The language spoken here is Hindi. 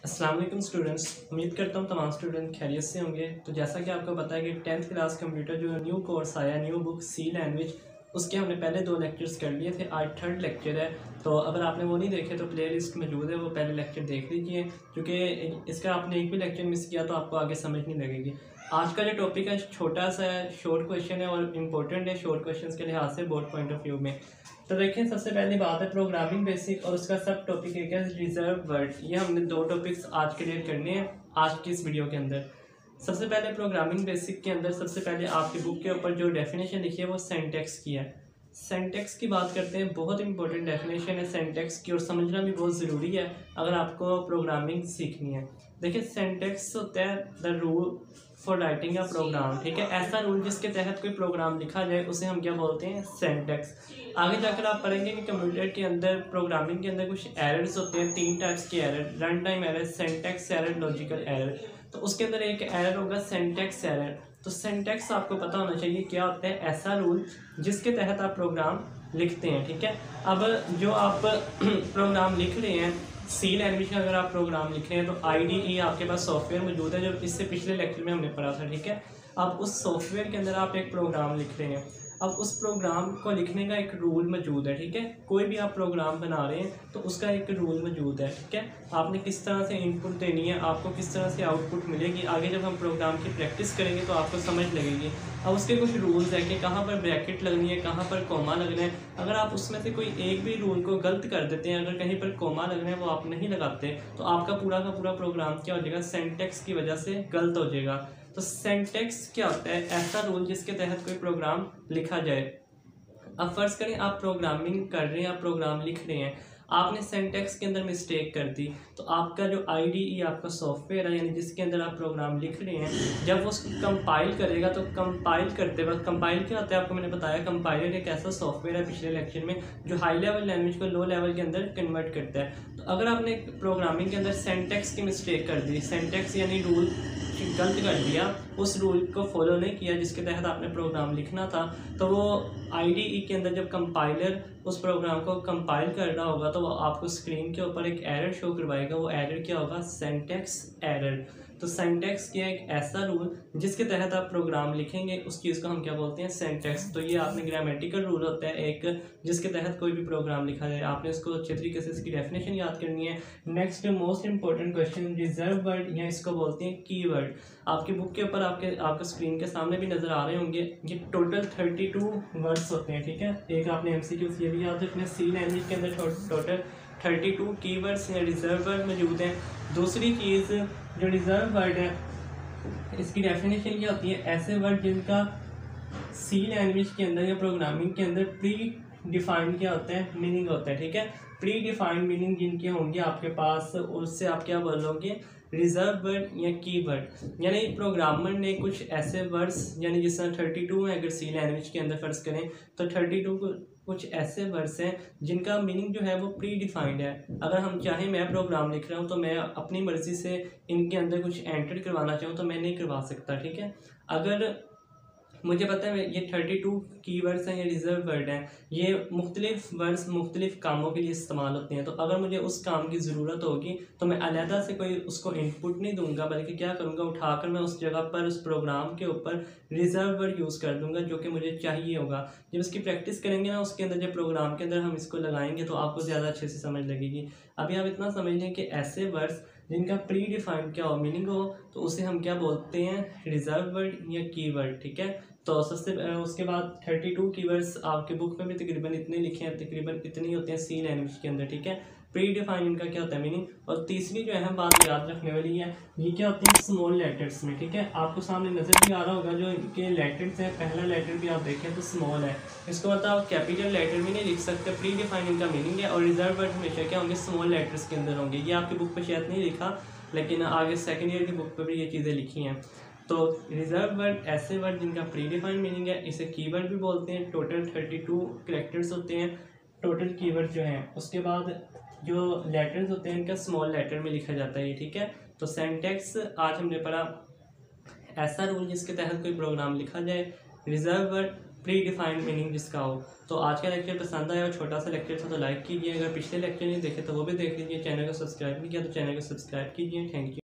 अस्सलाम वालेकुम स्टूडेंट्स, उम्मीद करता हूँ तमाम स्टूडेंट खैरियत से होंगे। तो जैसा कि आपको पता है कि 10th क्लास कंप्यूटर जो न्यू कोर्स आया, न्यू बुक सी लैंग्वेज, उसके हमने पहले 2 लेक्चर्स कर लिए थे। आज 3rd लेक्चर है। तो अगर आपने वो नहीं देखे तो प्ले लिस्ट मौजूद है, वो पहले लेक्चर देख लीजिए, क्योंकि इसका आपने एक भी लेक्चर मिस किया तो आपको आगे समझ नहीं लगेगी। आज का जो टॉपिक है छोटा सा है, शॉर्ट क्वेश्चन है और इम्पोर्टेंट है शॉर्ट क्वेश्चन के लिहाज से बोर्ड पॉइंट ऑफ व्यू में। तो देखें, सबसे पहली बात है प्रोग्रामिंग बेसिक और उसका सब टॉपिक है क्या, रिजर्व वर्ड। ये हमने 2 टॉपिक्स आज क्लियर करने हैं आज की इस वीडियो के अंदर। सबसे पहले प्रोग्रामिंग बेसिक के अंदर सबसे पहले आपकी बुक के ऊपर जो डेफिनेशन लिखी है वो सिंटैक्स की है। सिंटैक्स की बात करते हैं, बहुत इंपॉर्टेंट डेफिनेशन है सिंटैक्स की और समझना भी बहुत ज़रूरी है अगर आपको प्रोग्रामिंग सीखनी है। देखिए, सिंटैक्स होता है the rule for writing a program. ठीक है, ऐसा रूल जिसके तहत कोई प्रोग्राम लिखा जाए उसे हम क्या बोलते हैं, सिंटैक्स। आगे जाकर आप पढ़ेंगे कि कंप्यूटर के अंदर प्रोग्रामिंग के अंदर कुछ एरर्स होते हैं, 3 टाइप्स के error, run time error, syntax error, logical error. तो उसके अंदर एक एरर होगा सिंटैक्स एरर। तो सिंटैक्स आपको पता होना चाहिए क्या होता है, ऐसा रूल जिसके तहत आप प्रोग्राम लिखते हैं। ठीक है, अब जो आप प्रोग्राम लिख रहे हैं सी लैंग्वेज का, अगर आप प्रोग्राम लिख रहे हैं तो IDE आपके पास सॉफ्टवेयर मौजूद है, जो इससे पिछले लेक्चर में हमने पढ़ा था। ठीक है, अब उस सॉफ्टवेयर के अंदर आप एक प्रोग्राम लिख रहे हैं। अब उस प्रोग्राम को लिखने का एक रूल मौजूद है। ठीक है, कोई भी आप प्रोग्राम बना रहे हैं तो उसका एक रूल मौजूद है। ठीक है, आपने किस तरह से इनपुट देनी है, आपको किस तरह से आउटपुट मिलेगी, आगे जब हम प्रोग्राम की प्रैक्टिस करेंगे तो आपको समझ लगेगी। अब उसके कुछ रूल्स है कि कहाँ पर ब्रैकेट लगनी है, कहाँ पर कोमा लगना है। अगर आप उसमें से कोई एक भी रूल को गलत कर देते हैं, अगर कहीं पर कोमा लगना है वो आप नहीं लगाते, तो आपका पूरा का पूरा प्रोग्राम क्या हो जाएगा, सिंटैक्स की वजह से गलत हो जाएगा। तो सिंटैक्स क्या होता है, ऐसा रूल जिसके तहत कोई प्रोग्राम लिखा जाए। अब फर्ज करें आप प्रोग्रामिंग कर रहे हैं, आप प्रोग्राम लिख रहे हैं, आपने सिंटैक्स के अंदर मिस्टेक कर दी, तो आपका जो IDE आपका सॉफ्टवेयर है, यानी जिसके अंदर आप प्रोग्राम लिख रहे हैं, जब वो कंपाइल करेगा तो कंपाइल करते वक्त, कंपाइल क्या होता है आपको मैंने बताया, कंपाइलर एक ऐसा सॉफ्टवेयर है पिछले लेक्चर में जो हाई लेवल लैंग्वेज को लो लेवल के अंदर कन्वर्ट करता है। तो अगर आपने प्रोग्रामिंग के अंदर सिंटैक्स की मिस्टेक कर दी, सिंटैक्स यानी रूल गलत कर दिया, उस रूल को फॉलो नहीं किया जिसके तहत आपने प्रोग्राम लिखना था, तो वो IDE के अंदर जब कंपाइलर उस प्रोग्राम को कंपाइल कर रहा होगा तो वो आपको स्क्रीन के ऊपर एक एरर शो करवाएगा। वो एरर क्या होगा, सिंटैक्स एरर। तो सिंटैक्स क्या है, एक ऐसा रूल जिसके तहत आप प्रोग्राम लिखेंगे, उस चीज़ को हम क्या बोलते हैं, सिंटैक्स। तो ये आपने ग्रामेटिकल रूल होता है एक, जिसके तहत कोई भी प्रोग्राम लिखा जाए, आपने इसको अच्छे तरीके से इसकी डेफिनेशन याद करनी है। Next most important question, reserve word या इसको बोलते हैं कीवर्ड। आपकी बुक के ऊपर आपके स्क्रीन के सामने भी नज़र आ रहे होंगे। ये टोटल 32 वर्ड्स होते हैं। ठीक है, एक आपने MCQ ये भी याद रखना है, सी लैंग्वेज के अंदर टोटल 32 कीवर्ड्स या रिजर्व वर्ड मौजूद हैं। दूसरी चीज़, जो रिजर्व वर्ड है इसकी डेफिनेशन क्या होती है, ऐसे वर्ड जिनका सी लैंग्वेज के अंदर या प्रोग्रामिंग के अंदर प्री डिफाइंड क्या होता है, मीनिंग होता है। ठीक है, प्री डिफाइंड मीनिंग जिनके होंगे आपके पास, उससे आप क्या बोलोगे, रिजर्व वर्ड या कीवर्ड। यानी प्रोग्रामर ने कुछ ऐसे वर्ड्स, यानी जिस तरह 32 है, अगर सी लैंग्वेज के अंदर फर्ज करें तो 32 कुछ ऐसे वर्ड्स हैं जिनका मीनिंग जो है वो प्री डिफाइंड है। अगर हम चाहें, मैं प्रोग्राम लिख रहा हूँ तो मैं अपनी मर्ज़ी से इनके अंदर कुछ एंटर करवाना चाहूँ तो मैं नहीं करवा सकता। ठीक है, अगर मुझे पता है ये 32 कीवर्ड्स हैं, ये रिजर्व वर्ड हैं, ये मुख्तलिफ वर्ड्स मुख्तलिफ कामों के लिए इस्तेमाल होते हैं। तो अगर मुझे उस काम की ज़रूरत होगी तो मैं अलहदा से कोई उसको इनपुट नहीं दूंगा, बल्कि क्या करूँगा, उठाकर मैं उस जगह पर उस प्रोग्राम के ऊपर रिजर्व वर्ड यूज़ कर दूँगा जो कि मुझे चाहिए होगा। जब इसकी प्रैक्टिस करेंगे ना, उसके अंदर जब प्रोग्राम के अंदर हम इसको लगाएंगे तो आपको ज़्यादा अच्छे से समझ लगेगी। अभी आप इतना समझ लें कि ऐसे वर्ड्स जिनका प्री डिफाइंड क्या हो, मीनिंग हो, तो उसे हम क्या बोलते हैं, रिजर्व वर्ड या कीवर्ड। ठीक है, तो सबसे उसके बाद 32 कीवर्ड्स आपके बुक में भी तकरीबन इतने लिखे हैं, तकरीबन इतने ही होते हैं सी लैंग्वेज के अंदर। ठीक है, प्री डिफाइंड इनका क्या होता है, मीनिंग। और तीसरी जो अहम बात याद रखने वाली है, ये क्या होती है, स्मॉल लेटर्स में। ठीक है, आपको सामने नज़र भी आ रहा होगा जो इनके लेटर्स हैं, पहला लेटर भी आप देखें तो स्मॉल है, इसको मतलब आप कैपिटल लेटर भी नहीं लिख सकते। प्री डिफाइंड इनका मीनिंग है। और रिजर्व वर्ड हमेशा क्या होंगे, स्मॉल लेटर्स के अंदर होंगे। ये आपकी बुक पर शायद नहीं लिखा, लेकिन आगे सेकेंड ईयर की बुक पर भी ये चीज़ें लिखी हैं। तो रिजर्व वर्ड ऐसे वर्ड जिनका प्री डिफाइंड मीनिंग है, इसे कीवर्ड भी बोलते हैं। टोटल 32 कैरेक्टर्स होते हैं टोटल कीवर्ड जो हैं। उसके बाद जो लेटर्स होते हैं इनका स्मॉल लेटर में लिखा जाता है। ठीक है, तो सिंटैक्स आज हमने पढ़ा, ऐसा रूल जिसके तहत कोई प्रोग्राम लिखा जाए। Reserve word predefined meaning जिसका हो। तो आज का लेक्चर पसंद आया और छोटा सा लेक्चर था तो लाइक कीजिए, अगर पिछले लेक्चर नहीं देखे तो वो भी देख लीजिए, चैनल को सब्सक्राइब नहीं किया तो चैनल को सब्सक्राइब कीजिए। Thank you.